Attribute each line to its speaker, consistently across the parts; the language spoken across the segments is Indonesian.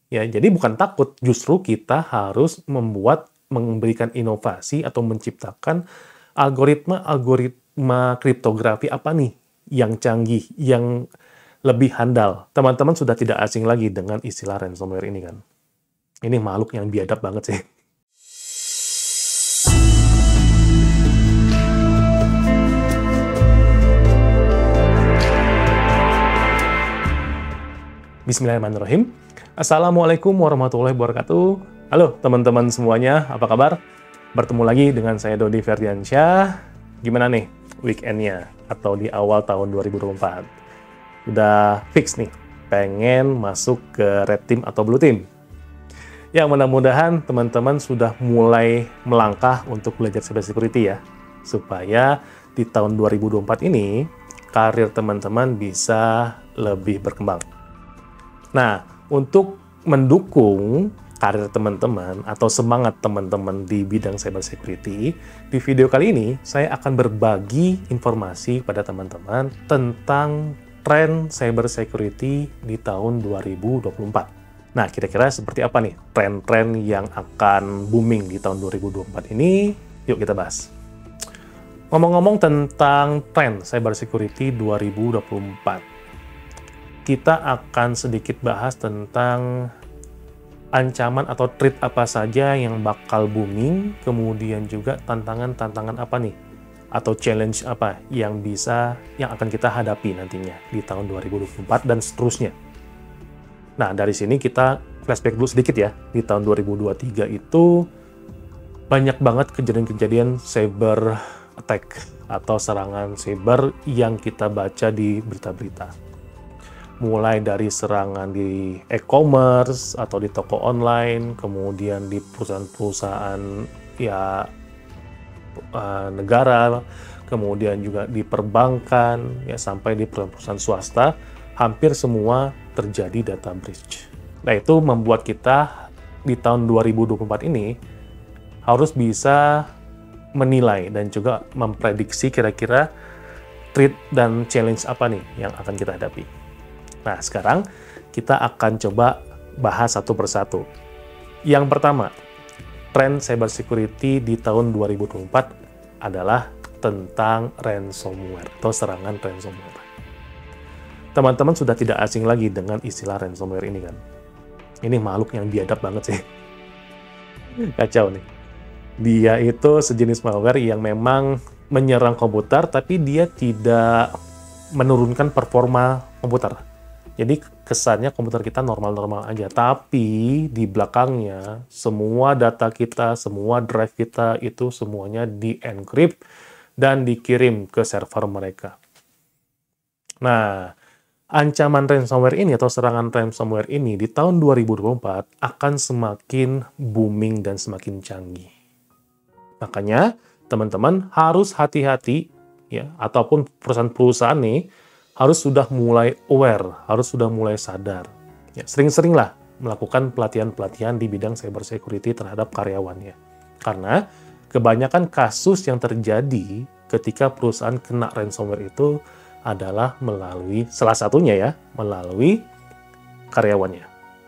Speaker 1: Ya, jadi bukan takut, justru kita harus memberikan inovasi atau menciptakan algoritma kriptografi apa nih yang canggih, yang lebih handal. Teman-teman sudah tidak asing lagi dengan istilah ransomware ini kan. Ini makhluk yang biadab banget sih. Bismillahirrahmanirrahim. Assalamualaikum warahmatullahi wabarakatuh. Halo teman-teman semuanya, apa kabar? Bertemu lagi dengan saya Dodi Ferdiansyah. Gimana nih weekend-nya atau di awal tahun 2024? Udah fix nih, pengen masuk ke Red Team atau Blue Team? Ya, mudah-mudahan teman-teman sudah mulai melangkah untuk belajar cybersecurity ya, supaya di tahun 2024 ini karir teman-teman bisa lebih berkembang. Nah, untuk mendukung karir teman-teman atau semangat teman-teman di bidang cybersecurity, di video kali ini saya akan berbagi informasi pada teman-teman tentang tren cybersecurity di tahun 2024. Nah, kira-kira seperti apa nih tren-tren yang akan booming di tahun 2024 ini? Yuk kita bahas. Ngomong-ngomong tentang tren cybersecurity 2024, kita akan sedikit bahas tentang ancaman atau threat apa saja yang bakal booming, kemudian juga tantangan-tantangan apa nih, atau challenge apa yang akan kita hadapi nantinya di tahun 2024 dan seterusnya. Nah, dari sini kita flashback dulu sedikit ya. Di tahun 2023 itu banyak banget kejadian-kejadian cyber attack atau serangan cyber yang kita baca di berita-berita. Mulai dari serangan di e-commerce atau di toko online, kemudian di perusahaan-perusahaan negara, kemudian juga di perbankan, ya sampai di perusahaan swasta, hampir semua terjadi data breach. Nah, itu membuat kita di tahun 2024 ini harus bisa menilai dan juga memprediksi kira-kira threat dan challenge apa nih yang akan kita hadapi. Nah, sekarang kita akan coba bahas satu persatu. Yang pertama, tren cybersecurity di tahun 2024 adalah tentang ransomware atau serangan ransomware. Teman-teman sudah tidak asing lagi dengan istilah ransomware ini kan. Ini makhluk yang biadab banget sih. Kacau nih. Dia itu sejenis malware yang memang menyerang komputer, tapi dia tidak menurunkan performa komputer. Jadi kesannya komputer kita normal-normal aja, tapi di belakangnya semua data kita, semua drive kita itu semuanya di-encrypt dan dikirim ke server mereka. Nah, ancaman ransomware ini atau serangan ransomware ini di tahun 2024 akan semakin booming dan semakin canggih. Makanya teman-teman harus hati-hati ya, ataupun perusahaan-perusahaan nih harus sudah mulai aware, harus sudah mulai sadar. Ya, sering-seringlah melakukan pelatihan-pelatihan di bidang cybersecurity terhadap karyawannya. Karena kebanyakan kasus yang terjadi ketika perusahaan kena ransomware itu adalah melalui, salah satunya ya, melalui karyawannya.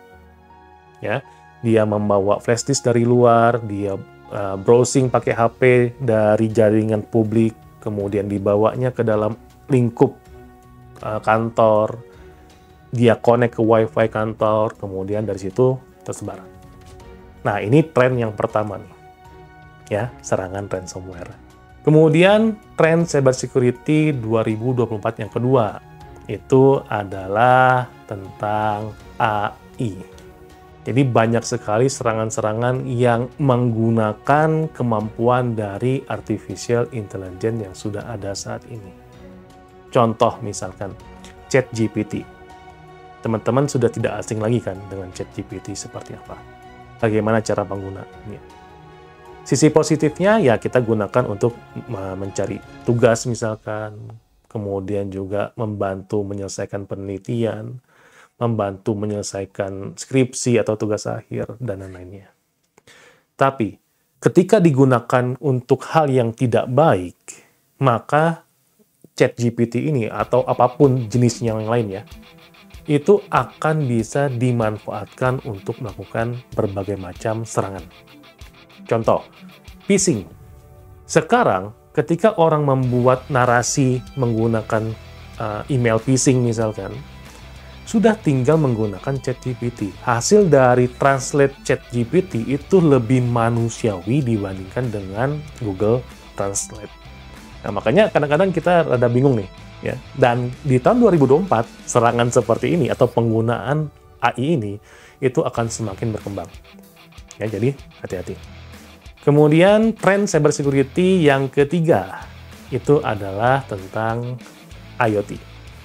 Speaker 1: Ya, dia membawa flash disk dari luar, dia browsing pakai HP dari jaringan publik, kemudian dibawanya ke dalam lingkup kantor, dia connect ke wifi kantor, kemudian dari situ tersebar. Nah, ini tren yang pertama nih, ya, serangan ransomware. Kemudian tren cybersecurity 2024 yang kedua, itu adalah tentang AI. Jadi banyak sekali serangan-serangan yang menggunakan kemampuan dari artificial intelligence yang sudah ada saat ini. Contoh misalkan ChatGPT. Teman-teman sudah tidak asing lagi kan dengan ChatGPT seperti apa? Bagaimana cara penggunaannya? Sisi positifnya ya kita gunakan untuk mencari tugas misalkan, kemudian juga membantu menyelesaikan penelitian, membantu menyelesaikan skripsi atau tugas akhir, dan lain-lainnya. Tapi ketika digunakan untuk hal yang tidak baik, maka ChatGPT ini atau apapun jenisnya yang lain ya, itu akan bisa dimanfaatkan untuk melakukan berbagai macam serangan. Contoh, phishing. Sekarang, ketika orang membuat narasi menggunakan email phishing misalkan, sudah tinggal menggunakan ChatGPT. Hasil dari translate ChatGPT itu lebih manusiawi dibandingkan dengan Google Translate. Nah, makanya kadang-kadang kita rada bingung nih, ya. Dan di tahun 2024, serangan seperti ini atau penggunaan AI ini itu akan semakin berkembang. Ya, jadi hati-hati. Kemudian tren cybersecurity yang ketiga itu adalah tentang IoT.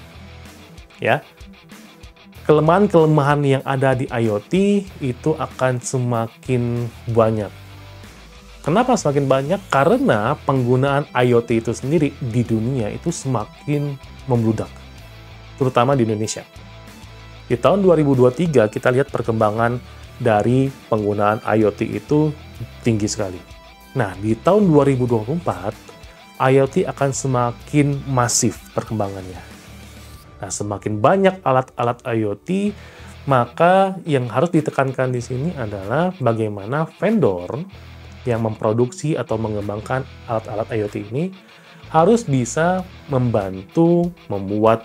Speaker 1: Ya. Kelemahan-kelemahan yang ada di IoT itu akan semakin banyak. Kenapa semakin banyak? Karena penggunaan IoT itu sendiri di dunia itu semakin membludak, terutama di Indonesia. Di tahun 2023 kita lihat perkembangan dari penggunaan IoT itu tinggi sekali. Nah, di tahun 2024 IoT akan semakin masif perkembangannya. Nah, semakin banyak alat-alat IoT, maka yang harus ditekankan di sini adalah bagaimana vendor yang memproduksi atau mengembangkan alat-alat IoT ini harus bisa membantu membuat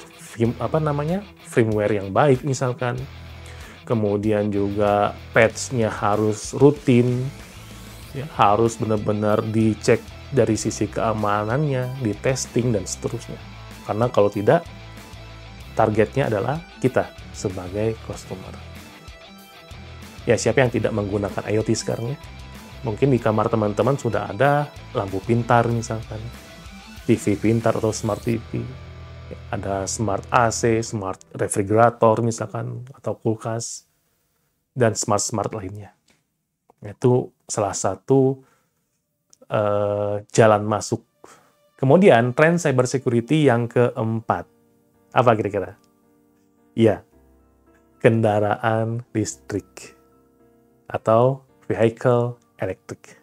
Speaker 1: firmware yang baik misalkan. Kemudian juga patch-nya harus rutin, ya, harus benar-benar dicek dari sisi keamanannya, di testing dan seterusnya. Karena kalau tidak, targetnya adalah kita sebagai customer. Ya, siapa yang tidak menggunakan IoT sekarang ya? Mungkin di kamar teman-teman sudah ada lampu pintar misalkan, TV pintar atau smart TV, ya, ada smart AC, smart refrigerator misalkan, atau kulkas, dan smart-smart lainnya. Itu salah satu jalan masuk. Kemudian, tren cybersecurity yang keempat. Apa kira-kira? Ya, kendaraan listrik atau vehicle electric.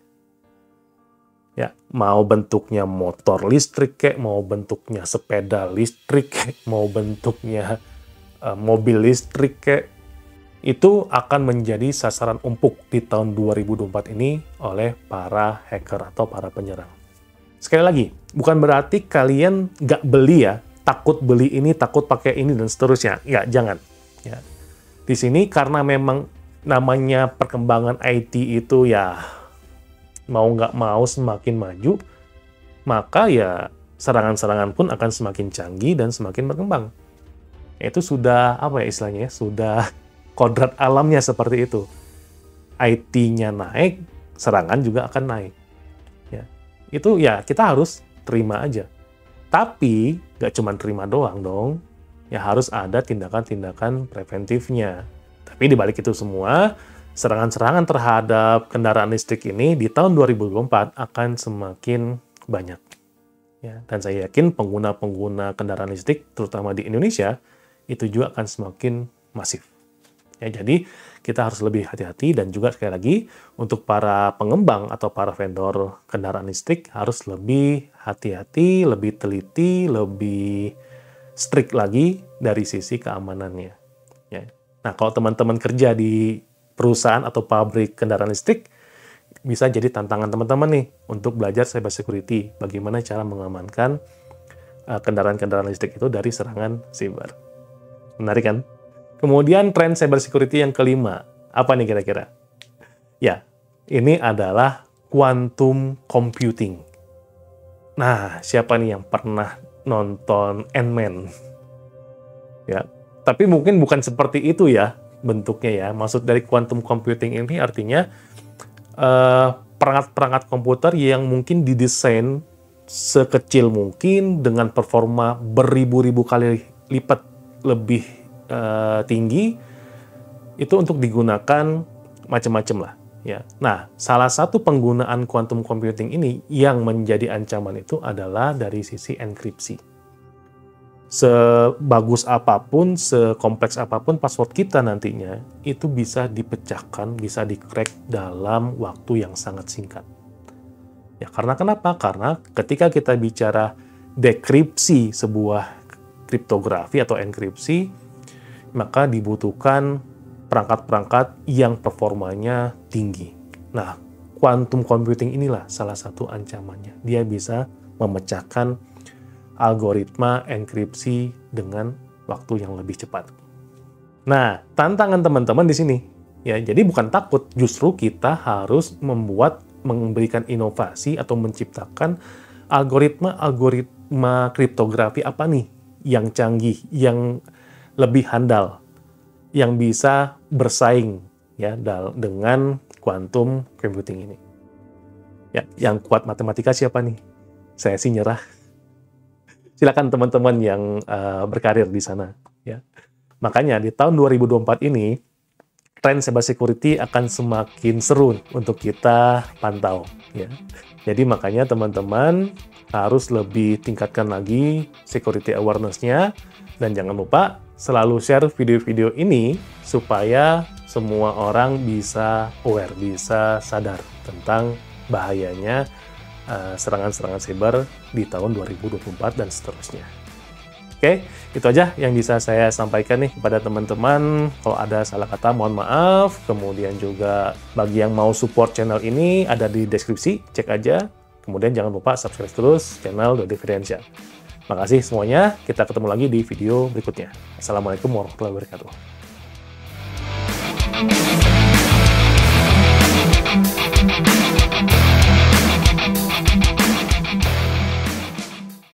Speaker 1: Ya, mau bentuknya motor listrik kek, mau bentuknya sepeda listrik kek, mau bentuknya mobil listrik kek, itu akan menjadi sasaran empuk di tahun 2024 ini oleh para hacker atau para penyerang. Sekali lagi, bukan berarti kalian nggak beli ya, takut beli ini, takut pakai ini, dan seterusnya. Ya, jangan. Ya. Di sini karena memang namanya perkembangan IT itu ya mau nggak mau semakin maju, maka ya serangan-serangan pun akan semakin canggih dan semakin berkembang. Itu sudah, apa ya istilahnya, sudah kodrat alamnya seperti itu. IT-nya naik, serangan juga akan naik. Ya. Itu ya kita harus terima aja. Tapi, nggak cuma terima doang dong. Ya harus ada tindakan-tindakan preventifnya. Tapi di balik itu semua, serangan-serangan terhadap kendaraan listrik ini di tahun 2024 akan semakin banyak. Ya, dan saya yakin pengguna-pengguna kendaraan listrik, terutama di Indonesia, itu juga akan semakin masif. Ya, jadi kita harus lebih hati-hati, dan juga sekali lagi untuk para pengembang atau para vendor kendaraan listrik harus lebih hati-hati, lebih teliti, lebih strict lagi dari sisi keamanannya. Ya. Nah, kalau teman-teman kerja di perusahaan atau pabrik kendaraan listrik, bisa jadi tantangan teman-teman nih untuk belajar cybersecurity, bagaimana cara mengamankan kendaraan-kendaraan listrik itu dari serangan cyber. Menarik kan? Kemudian tren cybersecurity yang kelima, apa nih kira-kira? Ya, ini adalah quantum computing. Nah, siapa nih yang pernah nonton Ant-Man? Ya, tapi mungkin bukan seperti itu ya bentuknya ya. Maksud dari quantum computing ini artinya perangkat-perangkat komputer yang mungkin didesain sekecil mungkin dengan performa beribu-ribu kali lipat lebih tinggi, itu untuk digunakan macam-macam lah ya. Nah, salah satu penggunaan quantum computing ini yang menjadi ancaman itu adalah dari sisi enkripsi. Sebagus apapun, sekompleks apapun password kita nantinya, itu bisa dipecahkan, bisa di-crack dalam waktu yang sangat singkat. Ya, karena kenapa? Karena ketika kita bicara dekripsi sebuah kriptografi atau enkripsi, maka dibutuhkan perangkat-perangkat yang performanya tinggi. Nah, quantum computing inilah salah satu ancamannya. Dia bisa memecahkan algoritma enkripsi dengan waktu yang lebih cepat. Nah, tantangan teman-teman di sini, ya, jadi bukan takut, justru kita harus memberikan inovasi atau menciptakan algoritma kriptografi apa nih yang canggih, yang lebih handal, yang bisa bersaing ya dengan quantum computing ini. Ya, yang kuat matematika siapa nih? Saya sih nyerah. Silakan teman-teman yang berkarir di sana. Ya. Makanya di tahun 2024 ini, tren cyber security akan semakin seru untuk kita pantau. Ya. Jadi makanya teman-teman harus lebih tingkatkan lagi security awareness-nya, dan jangan lupa selalu share video-video ini supaya semua orang bisa aware, bisa sadar tentang bahayanya serangan-serangan cyber di tahun 2024 dan seterusnya. Oke, itu aja yang bisa saya sampaikan nih kepada teman-teman. Kalau ada salah kata, mohon maaf. Kemudian juga bagi yang mau support channel ini, ada di deskripsi, cek aja. Kemudian jangan lupa subscribe terus channel Dodi Firdiansyah. Makasih semuanya, kita ketemu lagi di video berikutnya. Assalamualaikum warahmatullahi wabarakatuh.